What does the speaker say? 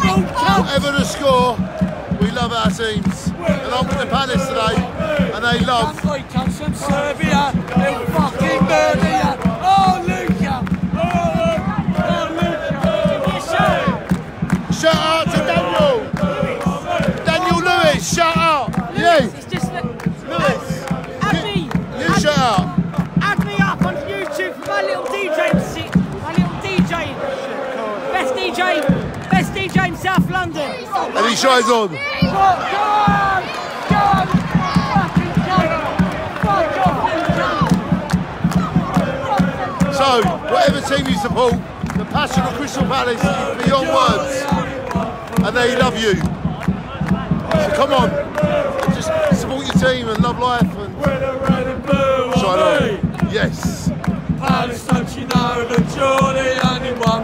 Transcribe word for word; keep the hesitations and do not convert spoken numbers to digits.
Whatever the score, we love our teams. And I'm with the Palace today, and they love. He comes from Serbia, he'll fucking murder you. Oh, Luca! Oh, oh Luca! Shout out to Daniel! Daniel Lewis, shout out! Lewis, You! it's just that. Lewis! Add me! You shout out! Add me up on YouTube for my little DJing. My little DJing. Best D J. Best D J in South London. And he shines on. Go on! Go on! Fucking go on! Fuck off, Luca! So, whatever team you support, the passion of Crystal Palace is beyond words. And they love you. So come on, just support your team and love life and shine on. Yes. Palace, don't you know that you're the only one?